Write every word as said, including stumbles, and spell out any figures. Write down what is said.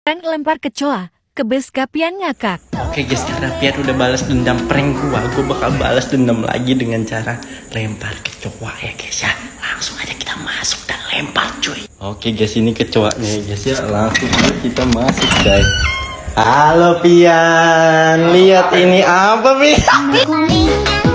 Prank lempar kecoa, kebeska Pian ngakak. Oke guys, karena Pian udah balas dendam prank gua, gua bakal balas dendam lagi dengan cara lempar kecoa ya guys ya. Langsung aja kita masuk dan lempar cuy. Oke guys, ini kecoanya ya guys ya. Langsung aja kita masuk guys. Halo Pian, lihat ini apa Pian?